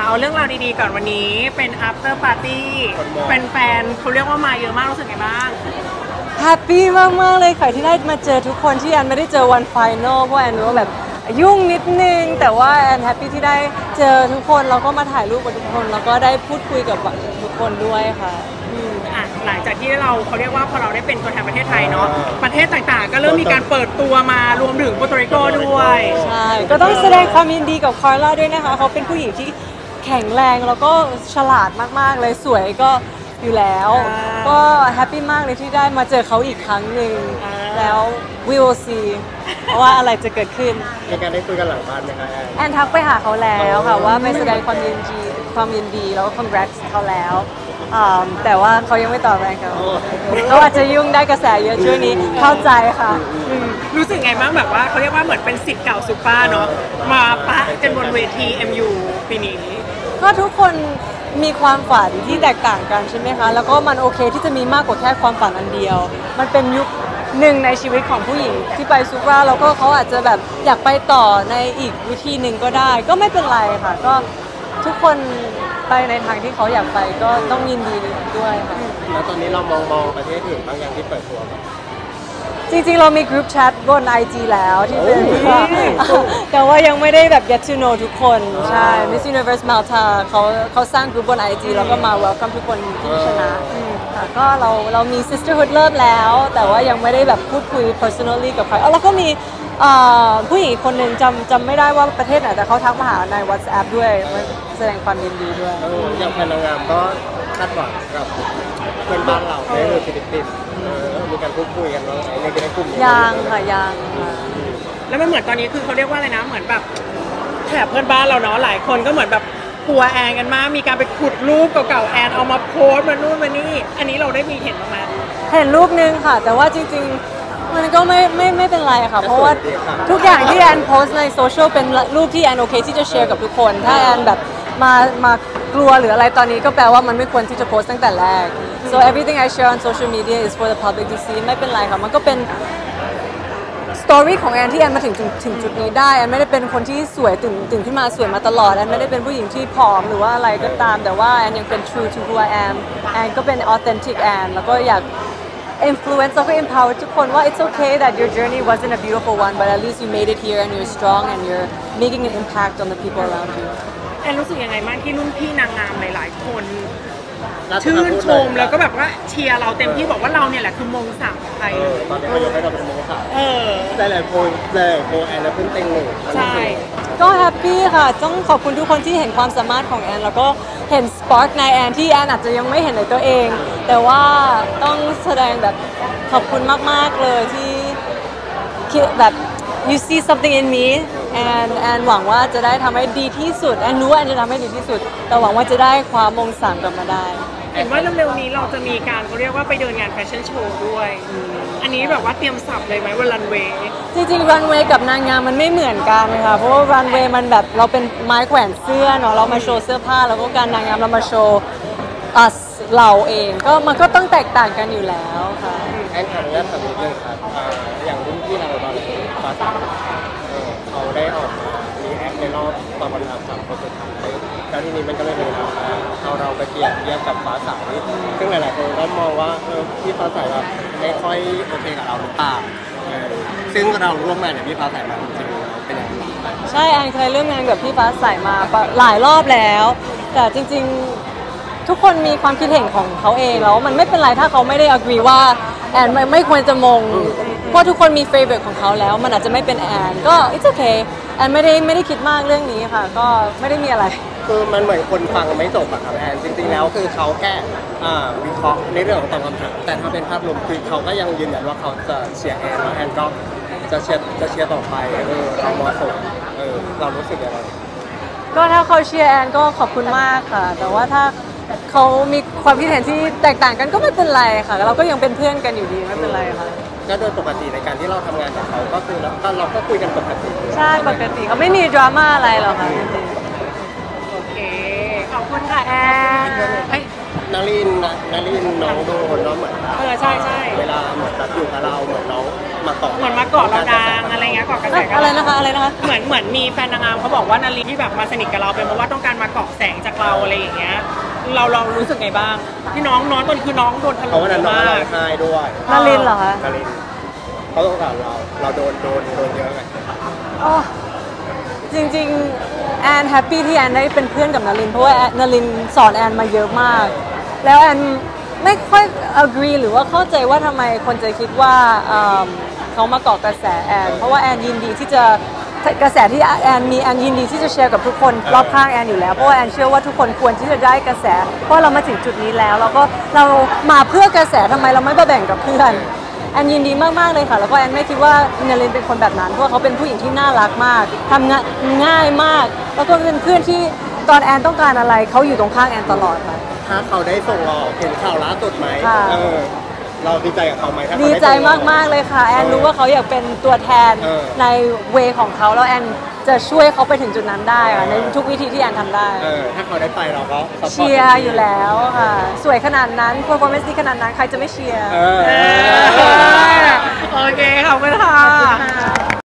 เอาเรื่องราวดีๆก่อนวันนี้เป็น after party แฟนๆเขาเรียกว่ามาเยอะมากรู้สึกไงบ้างแฮปปี้มากๆเลยค่ะที่ได้มาเจอทุกคนที่แอนไม่ได้เจอวันไฟนอลเพราะแอนรู้ว่าแบบยุ่งนิดนึงแต่ว่าแอนแฮปปี้ที่ได้เจอทุกคนแล้วก็มาถ่ายรูปกับทุกคนแล้วก็ได้พูดคุยกับทุกคนด้วยค่ะหลังจากที่เขาเรียกว่าพอเราได้เป็นตัวแทนประเทศไทยเนาะประเทศต่างๆก็เริ่มมีการเปิดตัวมารวมถึงโปรตุเกสด้วยใช่ก็ต้องแสดงความยินดีกับคาร์ล่าด้วยนะคะเขาเป็นผู้หญิงที่แข็งแรงแล้วก็ฉลาดมากๆเลยสวยก็อยู่แล้วก็แฮปปี้มากเลยที่ได้มาเจอเขาอีกครั้งหนึ่งแล้ว we will see ว่าอะไรจะเกิดขึ้นในการได้คุยกันหลังบ้านไหมคะแอนทักไปหาเขาแล้วค่ะว่าไปแสดงความยินดีแล้วก็ congrats เขาแล้วแต่ว่าเขายังไม่ตอบแรงเขาอาจจะยุ่งได้กระแสเยอะช่วงนี้เข้าใจค่ะรู้สึกไงบ้างแบบว่าเขาเรียกว่าเหมือนเป็นศิษย์เก่าซุปเปอร์เนาะมาปะกันบนเวที MU ปีนี้ก็ทุกคนมีความฝันที่แตกต่างกันใช่ไหมคะแล้วก็มันโอเคที่จะมีมากกว่าแค่ความฝันอันเดียวมันเป็นยุคหนึ่งในชีวิตของผู้หญิงที่ไปซุปเปอร์แล้วก็เขาอาจจะแบบอยากไปต่อในอีกวิธีหนึ่งก็ได้ก็ไม่เป็นไรค่ะก็ทุกคนไปในทางที่เขาอยากไปก็ต้องยินดีด้วยค่ะแล้วตอนนี้เรามองประเทศอื่นบางอย่างที่เปิดตัวจริงๆเรามีกลุ่มแชทบน IG แล้วที่เป็นแต่ว่ายังไม่ได้แบบ get to know ทุกคนใช่ Miss Universe Malta เขาสร้างกลุ่มบน IG แล้วก็มา welcome ทุกคนที่ชนะก็เรามี sisterhood เริ่มแล้วแต่ว่ายังไม่ได้แบบพูดคุย personally กับใครแล้วก็มีผู้หญิงคนหนึ่งจำไม่ได้ว่าประเทศไหนแต่เขาทักมาหาใน WhatsApp ด้วยแสดงความยินดีด้วยอย่างแฟนนางงามก็คาดหวังกับเพื่อนบ้านเราในฟิลิปปินส์มีการพูดคุยกันในกลุ่มยังค่ะยังแล้วมันเหมือนตอนนี้คือเขาเรียกว่าอะไรนะเหมือนแบบแถบเพื่อนบ้านเราเนาะหลายคนก็เหมือนแบบกลัวแอนกันมากมีการไปขุดรูปเก่าๆแอนเอามาโพสต์มานู่นมานี่อันนี้เราได้มีเห็นไหมเห็นรูปนึงค่ะแต่ว่าจริงๆมันก็ไม่เป็นไรค่ะเพราะว่าทุกอย่างที่แอนโพสต์ในโซเชียลเป็นรูปที่แอนโอเคที่จะแชร์กับทุกคนถ้าแอนแบบมากลัวหรืออะไรตอนนี้ก็แปลว่ามันไม่ควรที่จะโพสต์ตั้งแต่แรก so everything I share on social media is for the public to see ไม่เป็นไรค่ะมันก็เป็นสตอรี่ของแอนที่แอนมาถึงจุดนี้ได้แอนไม่ได้เป็นคนที่สวยตื่นขึ้นมาสวยมาตลอดแอนไม่ได้เป็นผู้หญิงที่ผอมหรือว่าอะไรก็ตามแต่ว่าแอนยังเป็น true to who I am แอนก็เป็น authentic แอนแล้วก็อยาก influence แล้วก็ empower ทุกคนว่า it's okay that your journey wasn't a beautiful one but at least you made it here and you're strong and you're making an impact on the people around you แอนรู้สึกยังไงบ้างที่รุ่นพี่นางงามหลายๆคนชื่นชมแล้วก็แบบว่าเชียร์เราเต็มที่บอกว่าเราเนี่ยแหละคือมงสามของไทยตอนนี้เขายกให้เราเป็นมงสามได้หลายโพแอนแล้วเพิ่งเต็งหนึ่งใช่ก็แฮปปี้ค่ะต้องขอบคุณทุกคนที่เห็นความสามารถของแอนแล้วก็เห็นสปาร์กในแอนที่แอนอาจจะยังไม่เห็นในตัวเองแต่ว่าต้องแสดงแบบขอบคุณมากๆเลยที่แบบ you see something in me and หวังว่าจะได้ทำให้ดีที่สุดแอนรู้ว่าแอนจะทำให้ดีที่สุดแต่หวังว่าจะได้คว้ามงสามกลับมาได้เห็นว่าเร็วๆนี้เราจะมีการเขาเรียกว่าไปเดินงานแฟชั่นโชว์ด้วยอันนี้แบบว่าเตรียมสับเลยไหมว่ารันเวย์จริงๆรันเวย์กับนางงามมันไม่เหมือนกันค่ะเพราะว่ารันเวย์มันแบบเราเป็นไม้แขวนเสื้อเนาะเรามาโชว์เสื้อผ้าแล้วก็การนางงามเรามาโชว์เราเองก็มันก็ต้องแตกต่างกันอยู่แล้วค่ะแอนขออนุญาตถามนิดนึงครับอย่างรุ่นพี่เราตอนนี้เขาได้ออกมามีแอปในรอบตอนวันทำ3 คนสุดท้ายแล้วทีนี้มันก็เลยเป็นเราไปเปรียบเทียบกับฟ้าใสซึ่งหลายๆคนก็มองว่าพี่ฟ้าใสแบบไม่ค่อยโอเคกับเราหรือเปล่าซึ่งเราร่วมงานกับพี่ฟ้าใสมาจริงๆเป็นอย่างไรใช่แอนเคยร่วมงานกับพี่ฟ้าใสมาหลายรอบแล้วแต่จริงๆทุกคนมีความคิดเห็นของเขาเองแล้วมันไม่เป็นไรถ้าเขาไม่ได้ agree ว่าแอนไม่ควรจะมงเพราะทุกคนมี favorite ของเขาแล้วมันอาจจะไม่เป็นแอนก็ it's okay แอนไม่ได้คิดมากเรื่องนี้ค่ะก็ไม่ได้มีอะไรคือมันเหมือนคนฟังไม่จบอะครับแอนจริงๆแล้วคือเขาแค่วิเคราะห์ในเรื่องของตอบคำถามแต่ถ้าเป็นภาพรวมคือเขาก็ยังยืนยันว่าเขาจะเชียร์แอนแล้วแอนก็จะเชียร์ต่อไปเราเหมาะสมเรารู้สึกยังไงก็ถ้าเขาเชียร์แอนก็ขอบคุณมากค่ะแต่ว่าถ้าเขามีความคิดเห็นที่แตกต่างกันก็ไม่เป็นไรค่ะเราก็ยังเป็นเพื่อนกันอยู่ดีไม่เป็นไรค่ะก็โดยปกติในการที่เราทำงานกับเขาก็คือเราก็คุยกันปกติใช่ปกติเขาไม่มีดราม่าอะไรหรอกค่ะโอเคขอบคุณค่ะแอนนารินน้องโดนเนาะเหมือนแบบใช่ใช่เวลาเหมือนแบบอยู่กับเราเหมือนน้องมาเกาะเหมือนมาเกาะเราดังอะไรเงี้ยเกาะกระแสกับอะไรเรานะคะอะไรนะคะเหมือนมีแฟนนางงามเขาบอกว่านาลีที่แบบมาสนิทกับเราเป็นเพราะว่าต้องการมาเกาะแสงจากเราอะไรอย่างเงี้ยเรารู้สึกไงบ้างที่น้องตอนคือน้องโดนถเพล่ราะมว่านั้นน้องมาร้อก งไห้ด้วยนารินเหรอคะนารินเขาต้องการเราโดนเยอะไงอ๋อจริงๆแอนแฮปปี้ที่แอนได้เป็นเพื่อนกับนารินเพราะว่านารินสอนแอนมาเยอะมาก แล้วแอนไม่ค่อย agree หรือว่าเข้าใจว่าทำไมคนจะคิดว่าเขามาเกาะกระแสแอนเพราะว่าแอนยินดีที่จะกระแสที่แอนมีแอนยินดีที่จะแชร์กับทุกคนรอบข้างแอนอยู่แล้วเพราะว่าแอนเชื่อว่าทุกคนควรที่จะได้กระแสเพราะเรามาถึงจุดนี้แล้วเรามาเพื่อกระแสทำไมเราไม่มาแบ่งกับเพื่อน แอนยินดีมากๆเลยค่ะแล้วก็แอนไม่คิดว่านารินเป็นคนแบบนั้นเพราะว่าเขาเป็นผู้หญิงที่น่ารักมากทำงานง่ายมาก แล้วก็เป็นเพื่อนที่ตอนแอนต้องการอะไรเขาอยู่ตรงข้างแอนตลอดค่ะถ้าเขาได้ส่งออกเห็นข่าวล่าสุดไหมค่ะเราดีใจกับเขาไหมถ้าเขาดีได้ใจส่งออกมากๆเลยค่ะแอนรู้ว่าเขาอยากเป็นตัวแทนเออในเวของเขาแล้วแอนจะช่วยเขาไปถึงจุดนั้นได้ค่ะในทุกวิธีที่แอนทำได้ถ้าเขาได้ไปเราก็ support เชียร์อยู่แล้วค่ะสวยขนาดนั้น performance ดีขนาดนั้นใครจะไม่เชียร์เออ